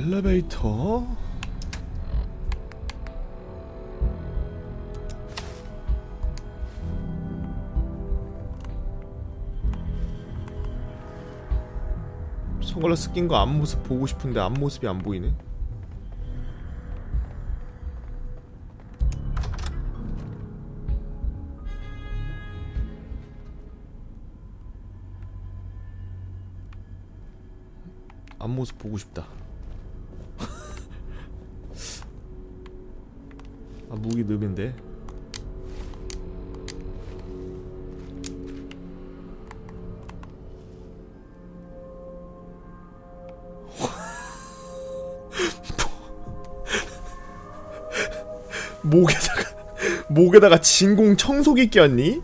엘리베이터? 선글라스 낀 거 앞모습 보고 싶은데 앞모습이 안 보이네. 앞모습 보고 싶다. 아, 무기 늪인데. 목에다가 진공 청소기 꼈니?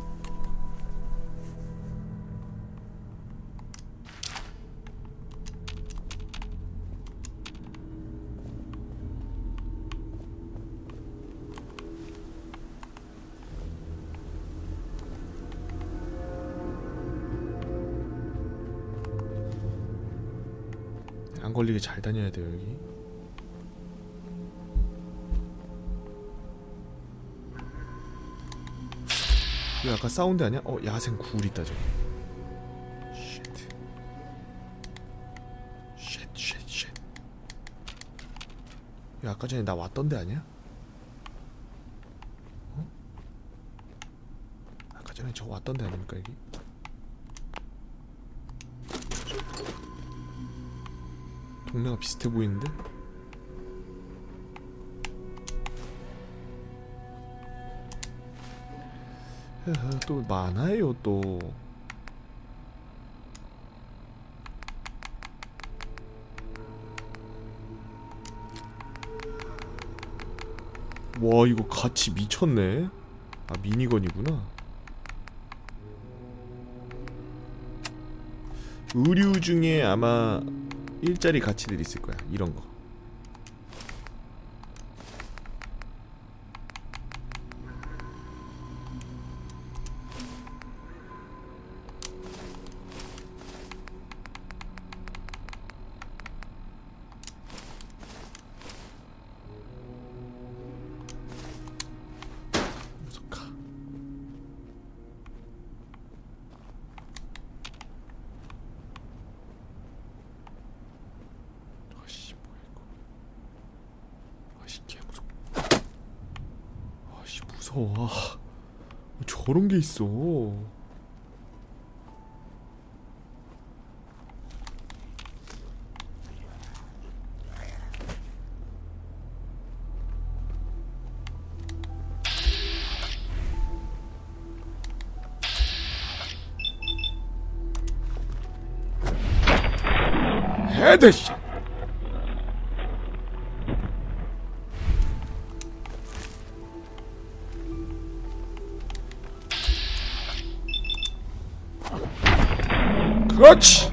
안 걸리게 잘 다녀야 돼요, 여기. 이거 아까 사운드 아니야? 야생 굴 있다 저기. 쉣. 이거 아까 전에 나 왔던 데 아니야? 아까 전에 저 왔던 데 아닙니까 여기? 동네가 비슷해 보이는데? 또 많아요 또. 와 이거 가치 미쳤네. 아 미니건이구나. 의류 중에 아마 일자리 가치들이 있을 거야. 이런 거. 와, 저런 게 있어. 헤드샷. 그렇지.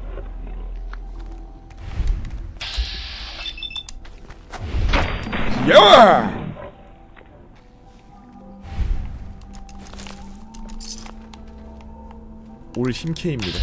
야! 올 힘캐입니다.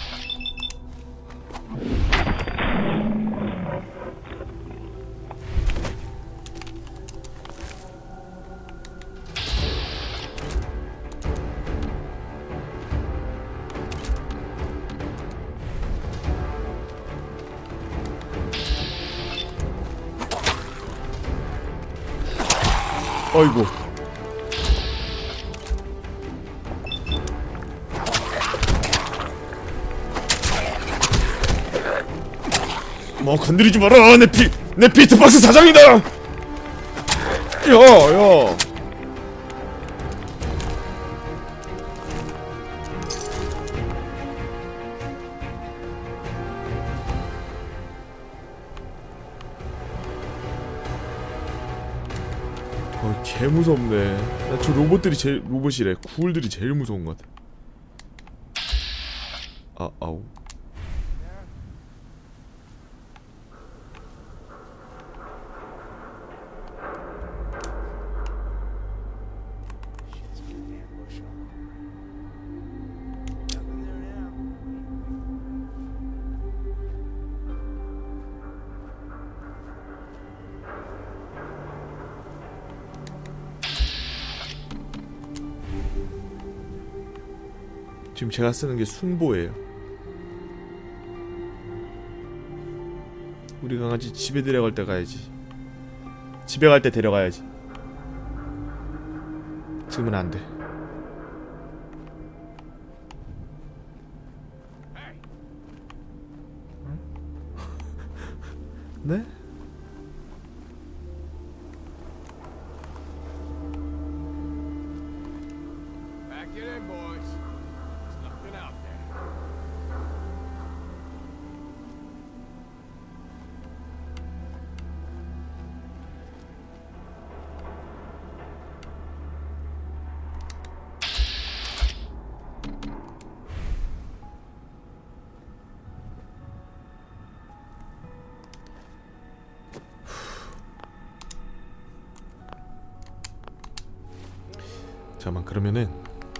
어이구. 뭐 건드리지 마라. 내 비트박스 사장이다. 야. 개 무섭네. 나 저 로봇이래. 굴들이 제일 무서운 것 같아. 아우. 지금 제가 쓰는 게 순보예요. 우리 강아지 집에 데려갈 때 가야지. 집에 갈 때 데려가야지. 지금은 안 돼. 네? 잠깐만, 그러면은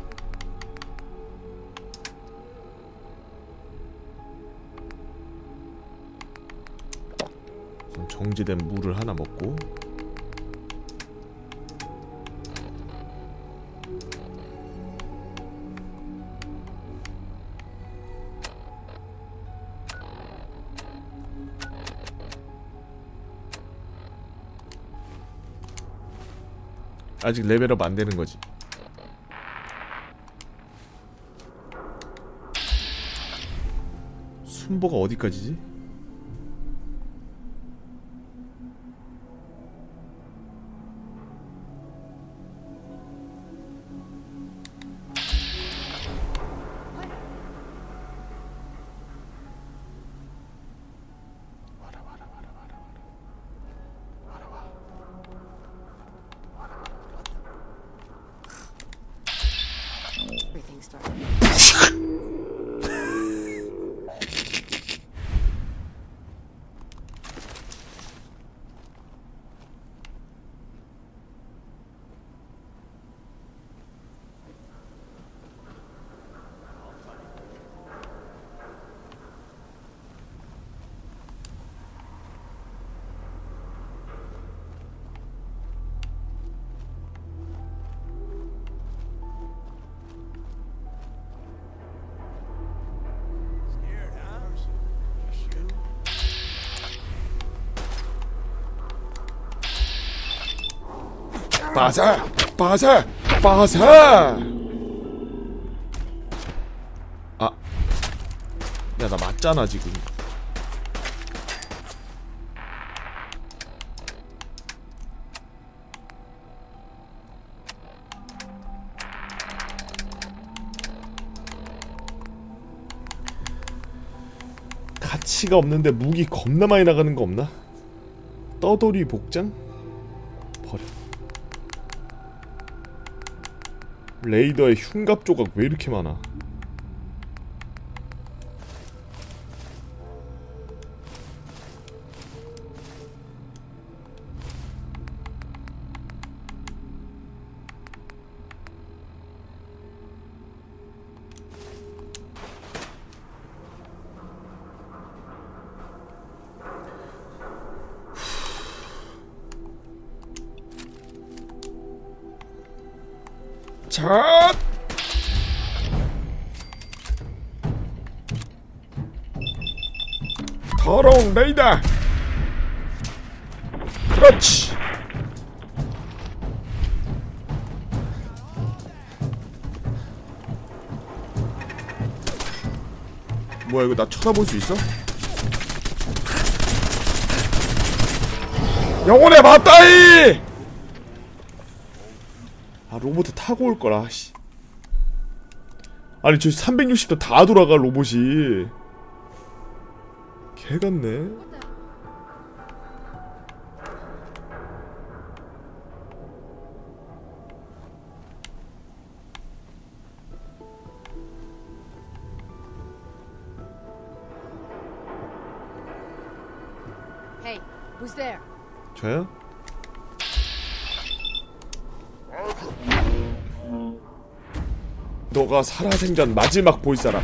우선 정지된 물을 하나 먹고 아직 레벨업 안 되는 거지. 순보가 어디까지지? 빠사! 빠사! 빠사! 아, 야, 나 맞잖아 지금. 가치가 없는데 무기 겁나 많이 나가는 거 없나? 떠돌이 복장? 버려. 레이더에 흉갑 조각 왜 이렇게 많아? 자! 더러운 레이더! 그렇지! 뭐야, 이거 나 쳐다볼 수 있어? 영혼의 맞다이! 아, 로봇 타고 올거라. 씨. 아니, 저 360도 다 돌아가, 로봇이. 개같네. Hey, who's there? 저요? 너가 살아생전 마지막 볼 사람.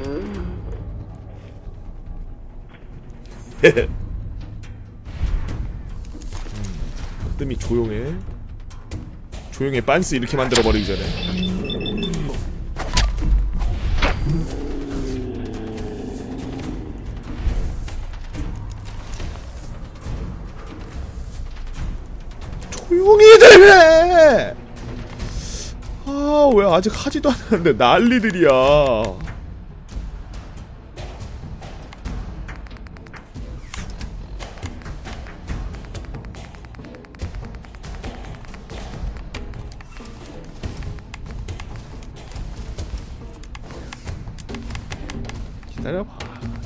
뜸이 조용해. 조용해. 빤스 이렇게 만들어버리기 전에. 조용히들 해! 아, 왜 아직 하지도 않았는데 난리들이야. 기다려봐.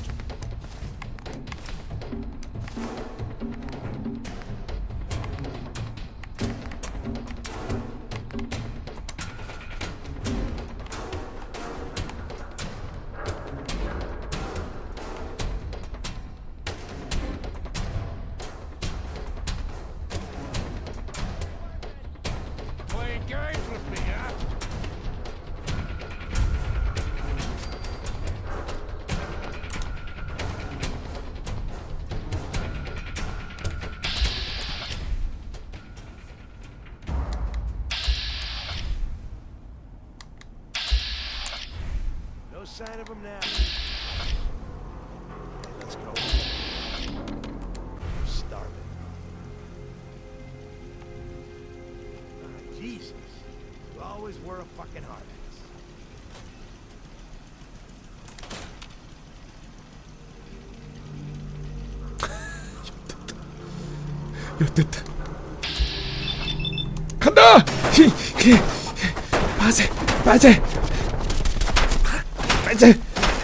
Playing games with me, huh? No sign of him now. Okay, let's go. I'm starving. Ah, Jesus. You always were a fucking hard ass. 엿됐다. 간다! 빠세! 빠세! 빠세!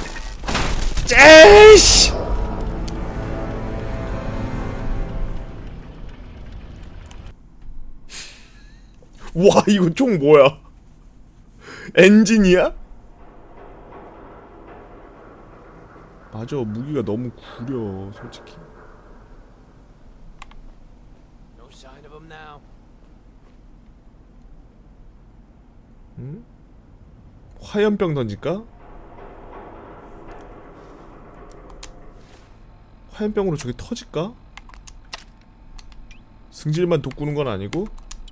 째이씨! 와, 이거 총 뭐야? 엔진이야? 맞아, 무기가 너무 구려, 솔직히. No sign of him now. 응? 화염병 던질까? 화염병으로 저게 터질까? 승질만 돋구는 건 아니고?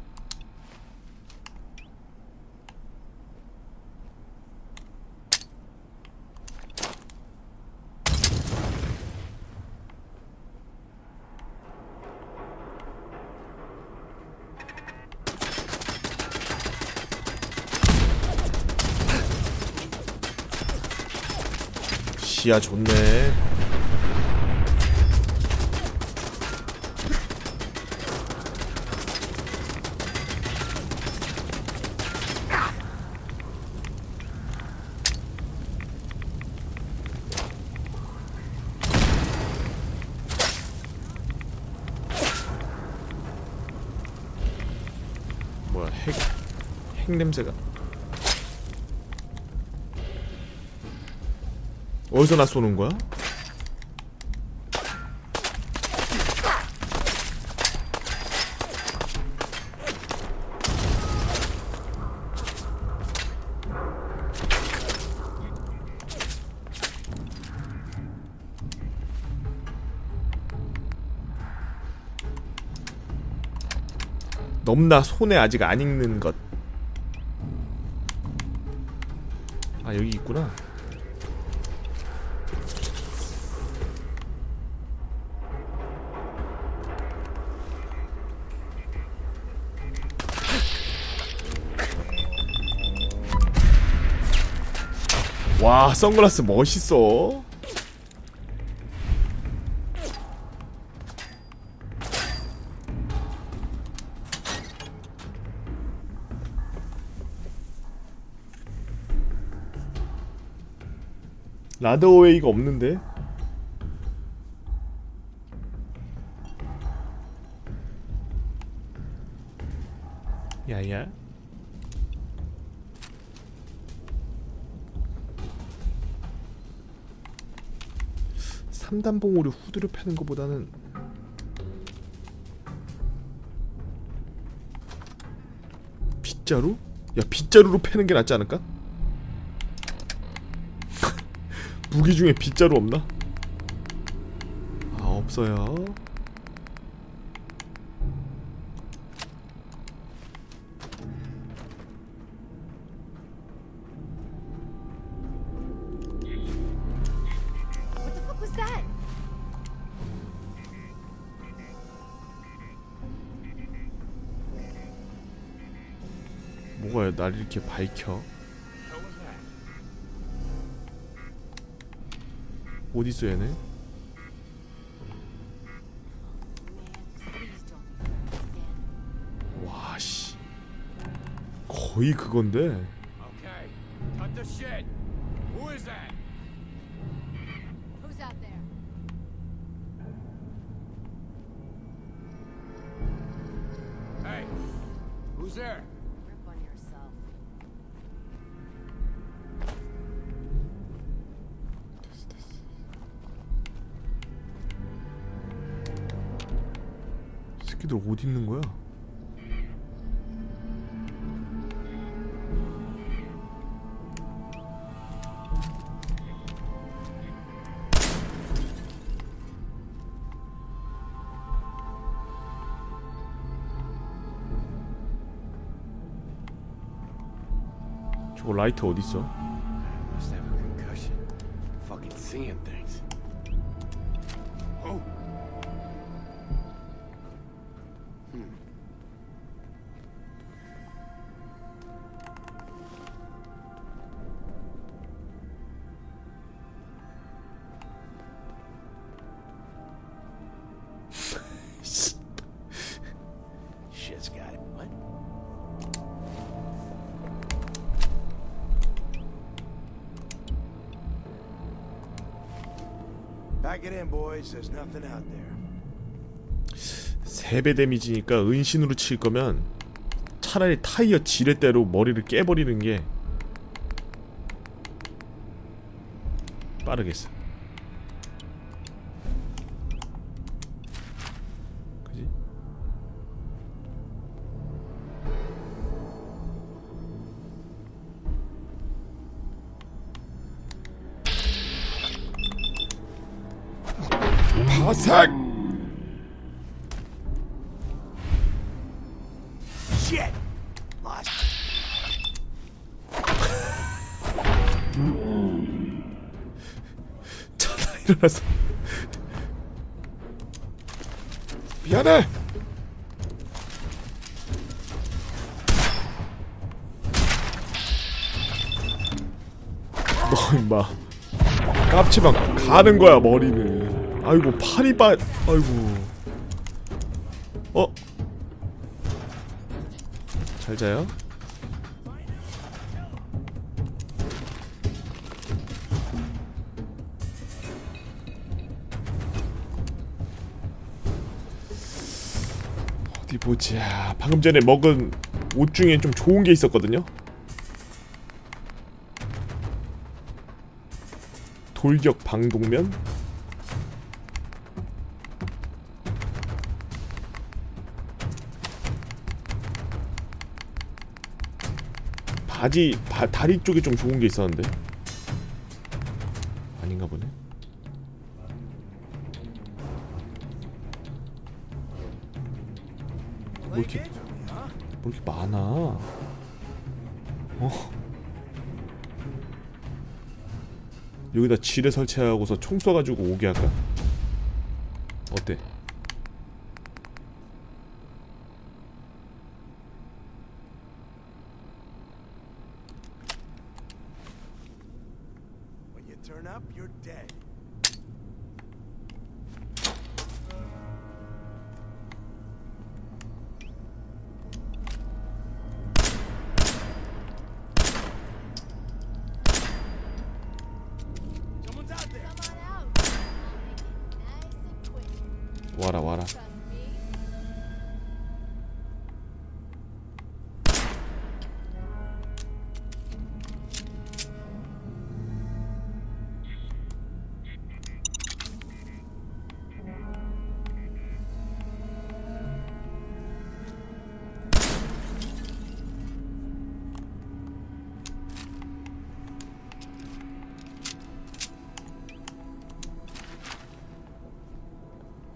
시야 좋네. 뭐야, 핵 냄새가. 어디서 나 쏘는 거야? 넘나 손에 아직 안 익는 것. 아, 여기 있구나. 와, 선글라스 멋있어. 라드어웨이가 없는데? 야야. 3단봉으로 후드를 패는 것보다는 빗자루? 야, 빗자루로 패는 게 낫지 않을까? 무기 중에 빗자루 없나? 아, 없어요. What the fuck was that? 뭐가 날 이렇게 밝혀? 어딨어 얘네? 와씨 거의 그건데. Okay, cut the shit. Who is that? Who's out there? Hey, who's there? Grip on yourself. 새끼들 어디 있는 거야? 저거 라이트 어디 있어? Must have a concussion. Fucking seeing things. Oh. Shit's got it. What? Pack it in, boys. There's nothing out there. 3배 데미지니까 은신으로 칠 거면 차라리 타이어 지렛대로 머리를 깨버리는 게 빠르겠어. 그지? 파색! Shit! Lost. 자다 일어났어. 미안해. 너 임마 깝치방 가는 거야 머리는. 아이고 팔이 빠. 아이고. 잘 자요. 어디 보자. 방금 전에 먹은 옷 중에 좀 좋은 게 있었거든요. 돌격 방독면. 바지 다리 쪽에 좀 좋은 게 있었는데 아닌가 보네. 뭐 이렇게 많아? 여기다 지뢰 설치하고서 총 쏴가지고 오게 할까? 어때? When you turn up, you're dead. Someone's out there. Come on out. Nice and quick. 와라 와라. Trust